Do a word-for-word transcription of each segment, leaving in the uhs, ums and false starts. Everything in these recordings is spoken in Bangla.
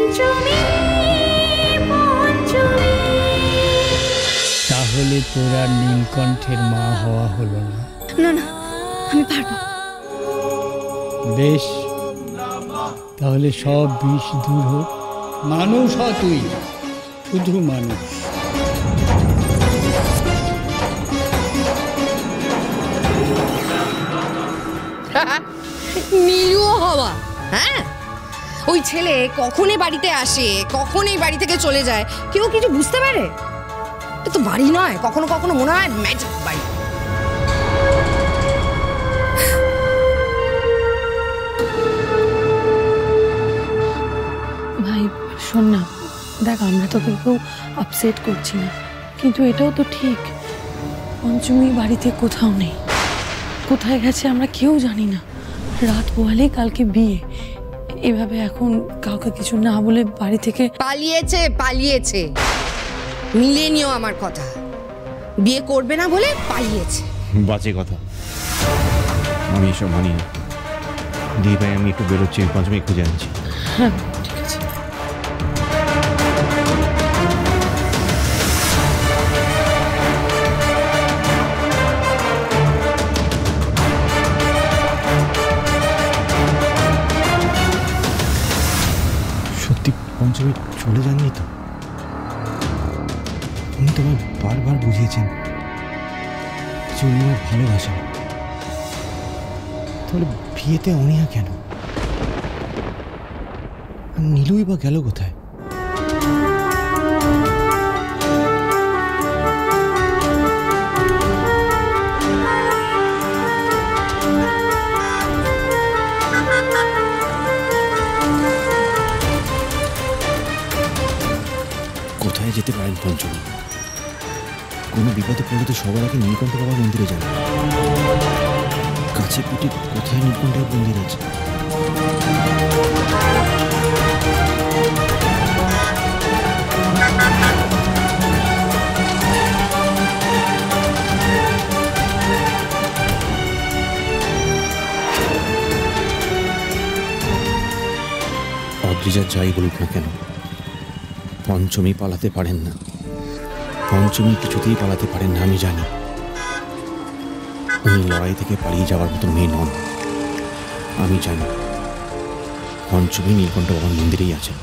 তাহলে তোর আর নীলকণ্ঠের মা হওয়া হলো না। না না, আমি পারবো। বেশ, তাহলে সব বিষ দূর হোক। মানুষ হ তুই, শুধু মানুষ। নীলুও হওয়া? হ্যাঁ, ওই ছেলে কখনই বাড়িতে আসে, কখনই বাড়ি থেকে চলে যায়, কেউ কিছু বুঝতে পারে? এটা তো বাড়ি নয়, কখনো কখনো মনে হয় ম্যাজিক বাড়ি। ভাই শোন না, দেখ আমরা তোকে কেউ আপসেট করছি না, কিন্তু এটাও তো ঠিক, পঞ্চমী বাড়িতে কোথাও নেই। কোথায় গেছে আমরা কেউ জানি না। রাত পোহালে কালকে বিয়ে, এভাবে এখন কাউকে কিছু না বলে বাড়ি থেকে পালিয়েছে। পালিয়েছে মিলিয়ে নিও আমার কথা, বিয়ে করবে না বলে পালিয়েছে। বাজে কথা, আমি এসব মানি না। দিদি ভাই, আমি একটু বেরোচ্ছি, পঞ্চমী খুঁজে আনছি। হ্যাঁ ঠিক আছে। সত্যি পঞ্চমী চলে যাননি তো? উনি তোমায় বারবার বুঝিয়েছেন যে উনি আমায় ভালোবাসেন, তাহলে বিয়েতে অনিয়া কেন? নীলুই বা গেল কোথায়? কোথায় যেতে পারেন পঞ্চমী? কোনো বিপদে পড়লে তো সবার আগে নীলকণ্ঠ বাবার মন্দিরে যান। কাছে পিঠে কোথায় নীলকণ্ঠের মন্দির আছে? অদ্রিজা যাই বলুক না কেন, পঞ্চমী পালাতে পারেন না। পঞ্চমী কিছুতেই পালাতে পারেন না, আমি জানি। উনি লড়াই থেকে পালিয়ে যাওয়ার মতো মেয়ে নন, আমি জানি। পঞ্চমী নীলকণ্ঠ বাবার মন্দিরেই আছেন।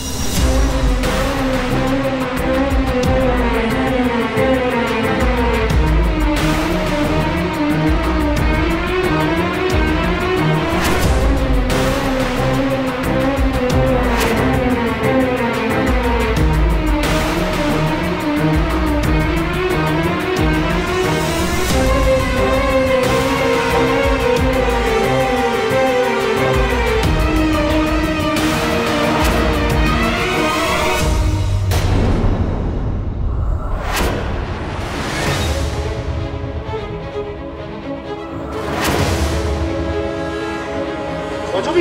পঞ্চমী,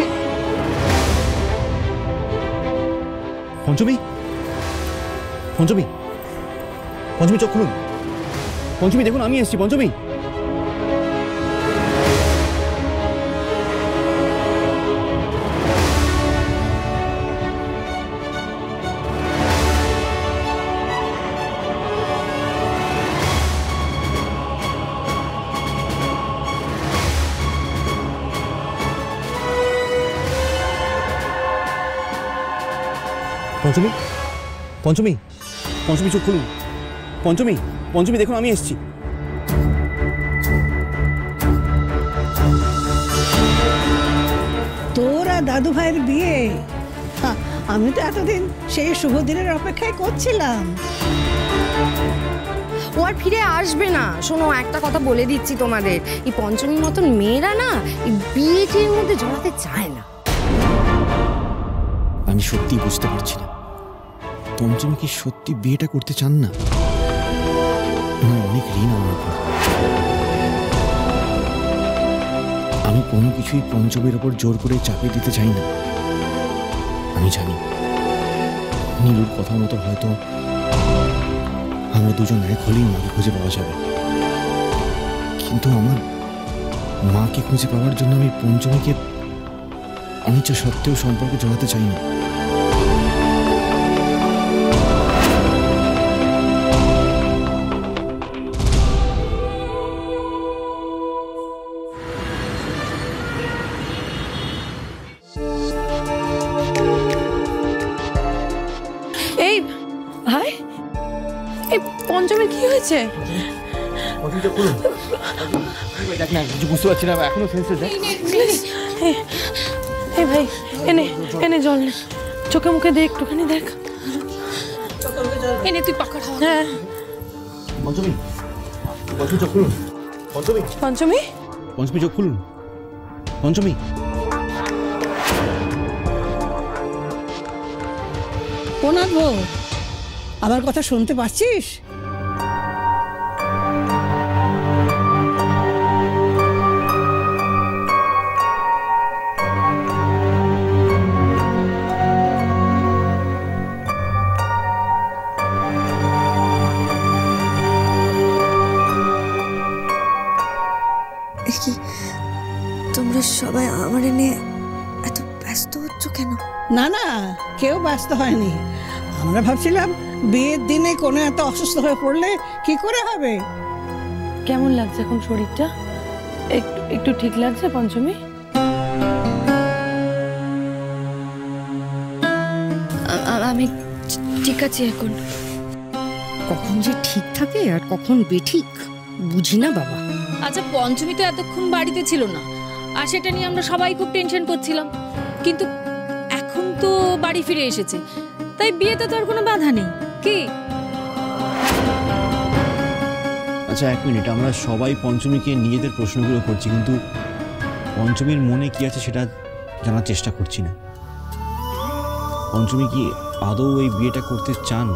পঞ্চমী, পঞ্চমী, পঞ্চমী চোখ খুলুন। পঞ্চমী দেখুন, আমি এসেছি। পঞ্চমী, পঞ্চমী, পঞ্চমী, পঞ্চমী চোখ খুলুন। পঞ্চমী, পঞ্চমী দেখুন, আমি এসেছি। তোরা দাদু ভাইয়ের বিয়ে? আমি তো এতদিন সেই শুভ দিনের অপেক্ষায় করছিলাম। ও আর ফিরে আসবে না। শোনো, একটা কথা বলে দিচ্ছি তোমাদের, এই পঞ্চমীর মতন মেয়েরা না এই বিয়েটির মধ্যে জড়াতে চায় না। আমি সত্যি বুঝতে পারছি না, পঞ্চমী কি সত্যি বিয়েটা করতে চান না? অনেক ঋণ আমার উপর। আমি কোনো কিছুই পঞ্চমীর ওপর জোর করে চাপিয়ে দিতে চাই না। আমি জানি নীলুর কথা মতো হয়তো আমরা দুজন এক হলেই মাকে খুঁজে পাওয়া যাবে, কিন্তু আমার মাকে খুঁজে পাওয়ার জন্য আমি পঞ্চমীকে অনিচ্ছা সত্ত্বেও সম্পর্কে জড়াতে চাই না। পঞ্চমীর কি হয়েছে? দেখ না, কিছু বুঝতে পারছি না, এখনো সেন্সেস দেখ। এই ভাই, এনে এনে জল নে, চোখে মুখে দেখ, একটুখানি দেখ। এনে তুই পাকড় হ। হ্যাঁ পঞ্চমী, পঞ্চমী চোখ খুলুন। পঞ্চমী, পঞ্চমী, পঞ্চমী চোখ খুলুন। পঞ্চমী, প্রণাদ বউ, আমার কথা শুনতে পাচ্ছিস? কি তোমরা সবাই আমার নিয়ে এত ব্যস্ত হচ্ছ কেন? না না, কেউ ব্যস্ত হয়নি। আমরা ভাবছিলাম বিয়ের দিনে কোনো এত অসুস্থ হয়ে পড়লে কি করে হবে। কেমন লাগছে এখন শরীরটা? একটু একটু ঠিক লাগছে পঞ্চমী? আমি ঠিক আছি এখন। কখন যে ঠিক থাকে আর কখন বেঠিক বুঝি না বাবা। আচ্ছা, পঞ্চমী তো এতক্ষণ বাড়িতে ছিল না, আর সেটা নিয়ে আমরা সবাই খুব টেনশন করছিলাম, কিন্তু এখন তো বাড়ি ফিরে এসেছে, তাই বিয়েতে তো আর কোনো বাধা নেই কি? আচ্ছা এক মিনিট, আমরা সবাই পঞ্চমীকে নিজেদের প্রশ্নগুলো করছি, কিন্তু পঞ্চমীর মনে কি আছে সেটা জানার চেষ্টা করছি না। পঞ্চমী কি আদৌ এই বিয়েটা করতে চান?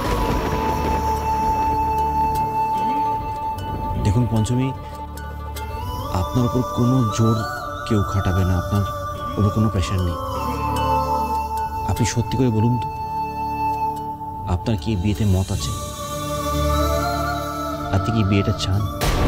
দেখুন পঞ্চমী, আপনার উপর কোনো জোর কেউ খাটাবে না, আপনার উপর কোনো প্রেশার নেই। আপনি সত্যি করে বলুন তো, আপনার কি বিয়েতে মত আছে? আপনি কি বিয়েটা চান?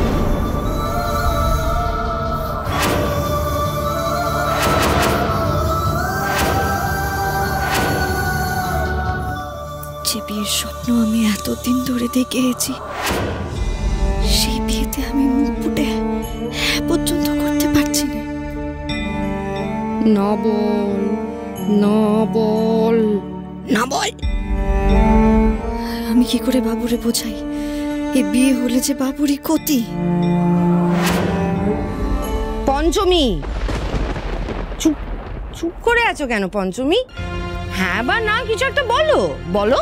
যে বিয়ের স্বপ্ন আমি এতদিন ধরে দেখে এসেছি, সেই বিয়েতে আমি মুখ ফুটে হ্যাঁ পর্যন্ত করতে পারছি না। না বল, না বল, না বল। আমি কি করে বাবুরে বোঝাই এ বিয়ে হলে যে বাবুরই ক্ষতি? পঞ্চমী, চুপ চুপ করে আছো কেন পঞ্চমী? হ্যাঁ বা না কিছু একটা বলো, বলো।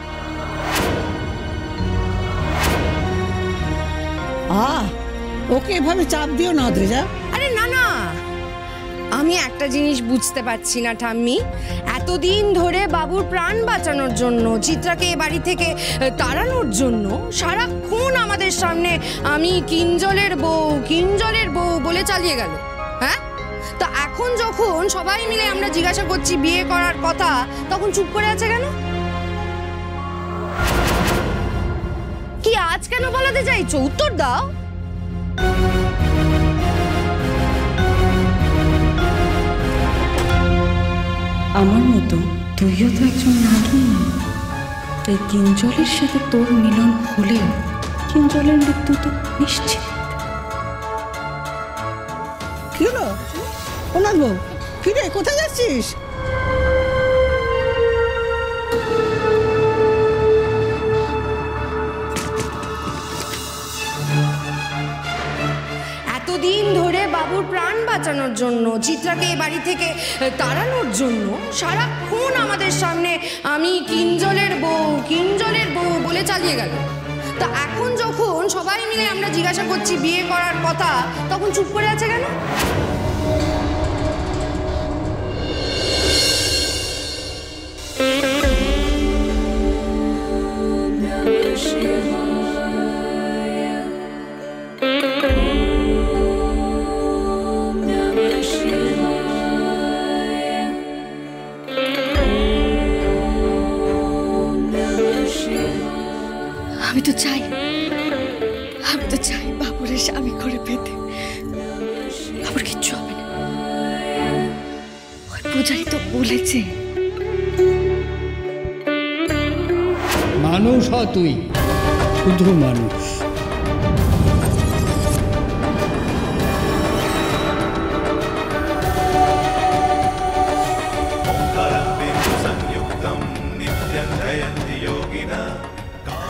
আহ, ওকে এভাবে চাপ দিও না অদ্রিজা। আরে না না, আমি একটা জিনিস বুঝতে পারছি না ঠাম্মি। এতদিন ধরে বাবুর প্রাণ বাঁচানোর জন্য, চিত্রাকে এ বাড়ি থেকে তাড়ানোর জন্য সারাক্ষণ আমাদের সামনে আমি কিঞ্জলের বউ, কিঞ্জলের বউ বলে চালিয়ে গেল। হ্যাঁ, তো এখন যখন সবাই মিলে আমরা জিজ্ঞাসা করছি বিয়ে করার কথা, তখন চুপ করে আছে কেন? কি আজ কেন বলাতে চাইছো? উত্তর দাও। আমার মতো তুইও তো একজন নাগিন, তাই কিঞ্জলের সাথে তোর মিলন হলেও কিঞ্জলের মৃত্যু তো নিশ্চিত। কি হলো প্রণাদ বউ? ফিরে কোথায় যাচ্ছিস? এতদিন ধরে বাবুর প্রাণ বাঁচানোর জন্য, চিত্রাকে এ বাড়ি থেকে তাড়ানোর জন্য সারাক্ষণ আমাদের সামনে আমি কিঞ্জলের বউ, কিঞ্জলের বউ বলে চালিয়ে গেল। তো এখন যখন সবাই মিলে আমরা জিজ্ঞাসা করছি বিয়ে করার কথা, তখন চুপ করে আছে কেন? আমি তো চাই, আমি তো চাই বাবুরে স্বামী করে পেতে। আমার কিচ্ছু হবে না, ওই পূজারি তো বলেছে। মানুষ হ তুই, শুধু মানুষ।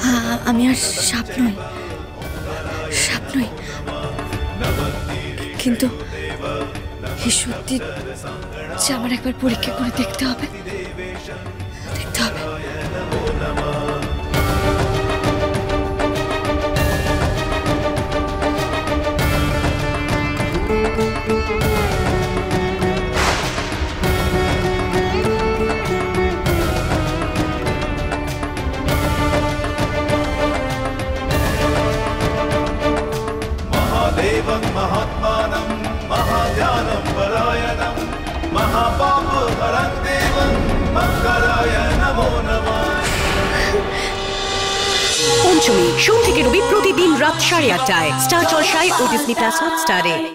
আ- আমি আর সাপ নই, সাপ নই। কিন্তু এই সত্যি যে আমার একবার পরীক্ষা করে দেখতে হবে, দেখতে হবে। महादेवं महात्मानं महाध्यानं परायणं महापापहरं देवं मङ्गलाय नमो नमः। পঞ্চমী সোম থেকে রবি প্রতিদিন রাত সাড়ে আটটায় স্টার জলসায় ও ডিজনি প্লাস হটস্টারে।